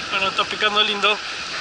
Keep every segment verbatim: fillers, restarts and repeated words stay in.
Bueno, está picando lindo.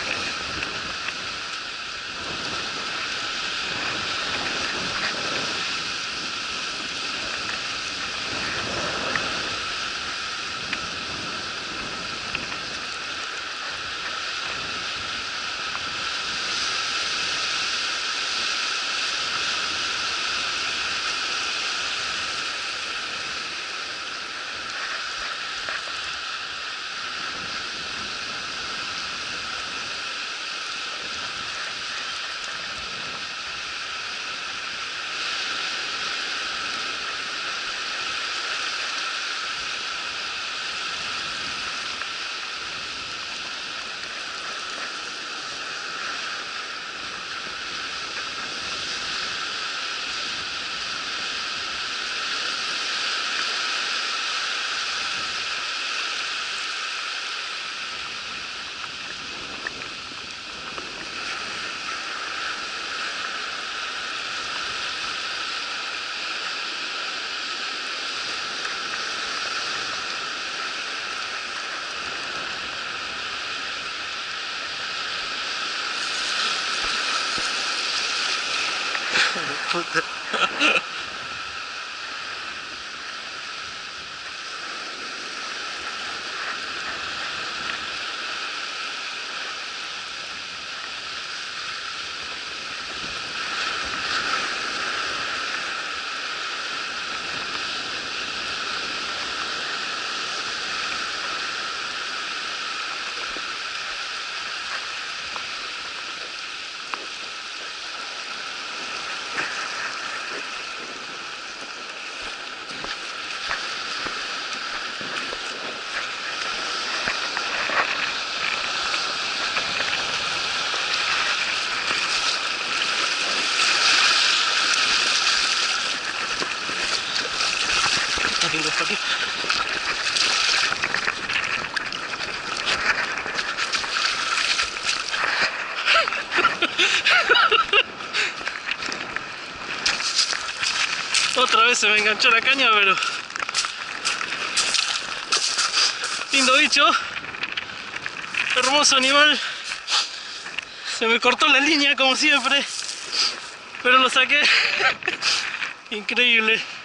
Puta. Aquí lo está aquí. Otra vez se me enganchó la caña, pero lindo bicho, hermoso animal. Se me cortó la línea como siempre, pero lo saqué. Increíble.